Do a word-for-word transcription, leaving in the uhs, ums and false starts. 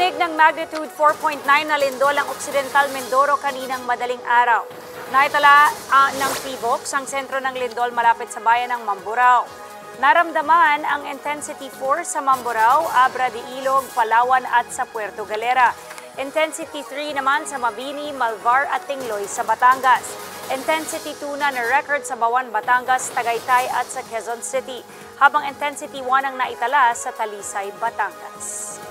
Narinig ng magnitude four point nine na lindol ang Occidental Mindoro kaninang madaling araw. Naitala uh, ng PHIVOLCS ang sentro ng lindol malapit sa bayan ng Mamburao. Naramdaman ang intensity four sa Mamburao, Abra de Ilog, Palawan at sa Puerto Galera. Intensity three naman sa Mabini, Malvar at Tingloy sa Batangas. Intensity two na na-record sa Bawan, Batangas, Tagaytay at sa Quezon City. Habang intensity one ang naitala sa Talisay, Batangas.